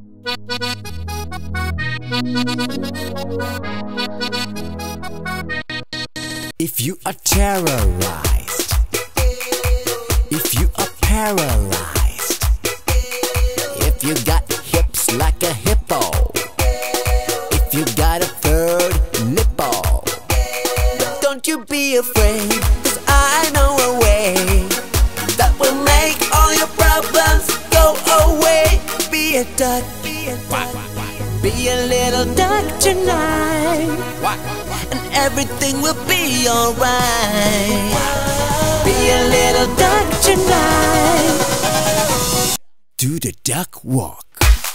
If you are terrorized, if you are paralyzed, if you got hips like a hippo, if you got a third nipple, don't you be afraid, 'cause I know a way that will make all your problems go away. Be a duck, be a duck, be a little duck tonight, and everything will be alright. Be a little duck tonight. Do the duck walk.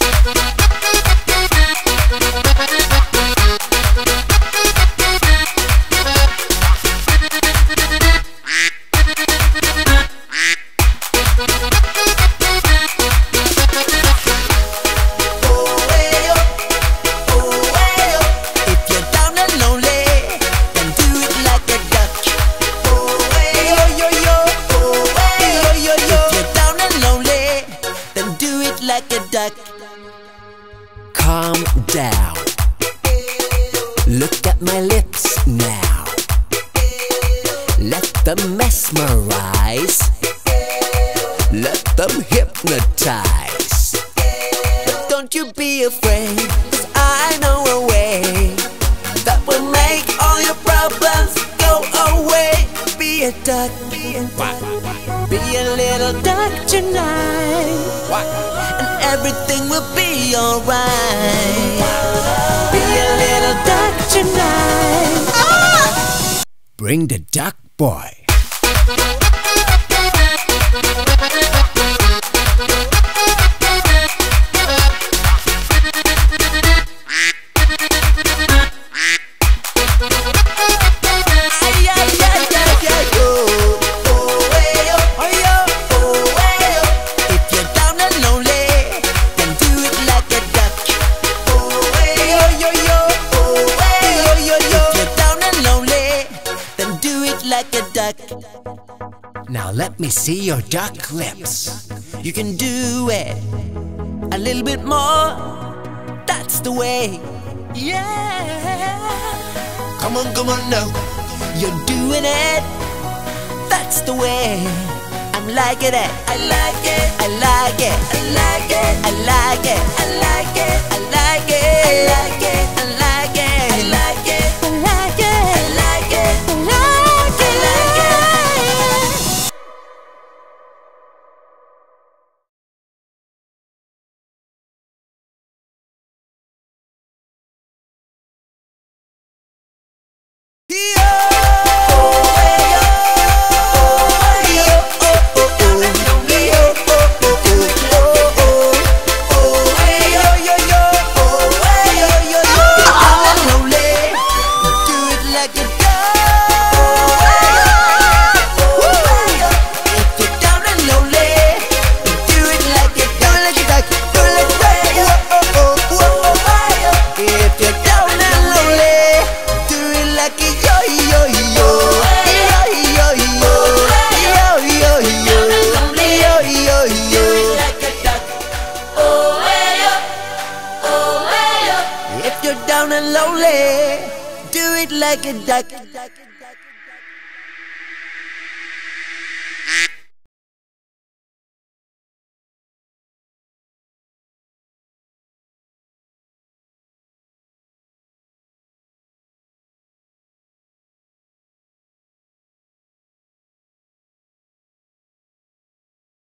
Calm down. Look at my lips now. Let them mesmerize. Let them hypnotize. But don't you be afraid, 'cause I know a way that will make all your problems go away. Be a duck, be a duck, be a little duck tonight, and everything will be alright. Be a little duck tonight. Bring the duck boy. Now let me see your duck lips. You can do it a little bit more. That's the way. Yeah. Come on now. You're doing it. That's the way. I'm liking it. I like it. I like it. I like it. I like it. I like it. I like it. I like it. I like it. I like it. I like it. I like it. I like it. Like a duck.